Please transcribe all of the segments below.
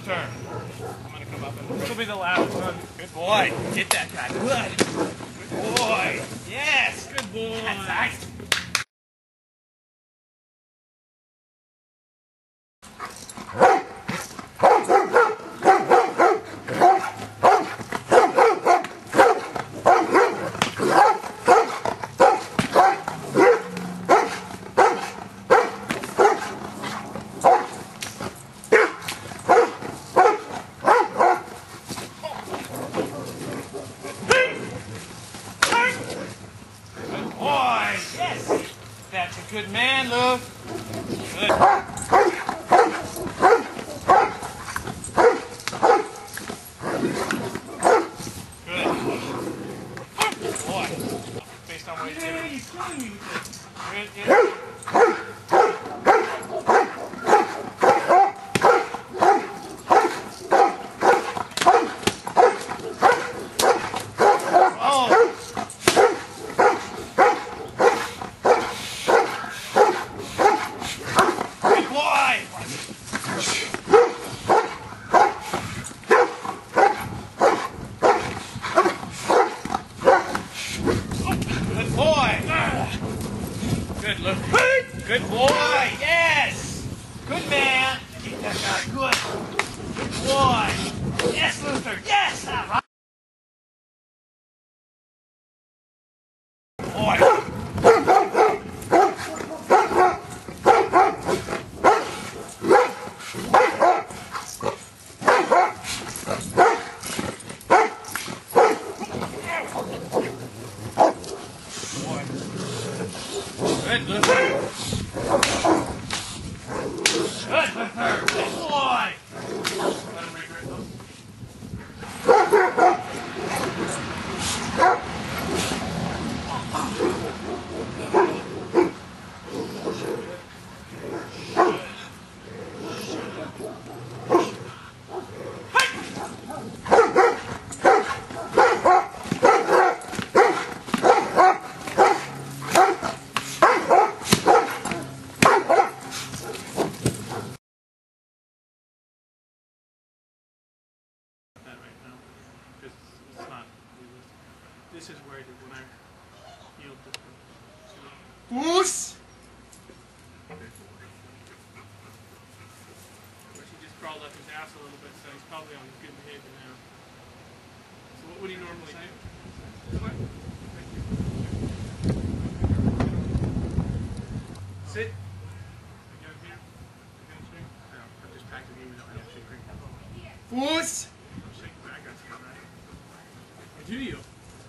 Luther. I'm gonna come up and this will be the last one. Good boy. Get that guy. Good. Good boy. Yes. Good boy. That's nice. Boy, yes! That's a good man, Luke. Good. Good. Boy. Based on what he's doing. He's killing me with this. Good, good. Good, look. Good boy, yes! Good man. Get that guy, good. Good boy. Yes, Luther, yes! All right. Boy. Good, Luther. Good, Luther. Good boy. Let him regret those. This is where I did when I healed the goose. He just crawled up his ass a little bit, so he's probably on good behavior now. So what would he normally do? Sit. Again here. Again swing. No, I'm just packing you. I don't shake right. Goose. Shake back. That's all right. Do you?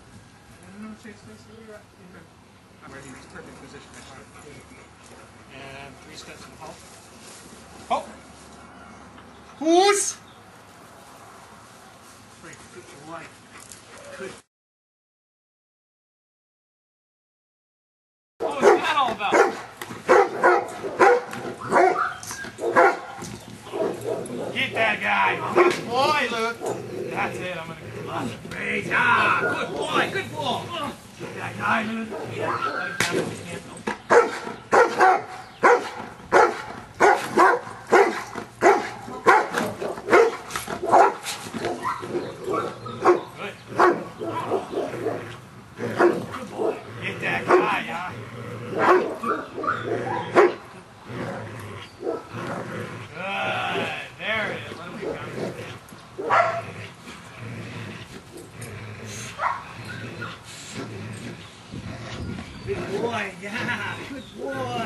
I'm ready. It's perfect position. And 3 steps in halt. Halt! Who's? Great. Good boy. Good. What was that all about? Get that guy. Good boy, Luke. That's it. I'm going to get lots of praise. Ah, good boy. Good ball. Get that guy, Luke. Yeah. Let him down if he can't. Good boy. Get that guy, yeah. Good. There it is. Let him get down. Good boy, yeah, good boy.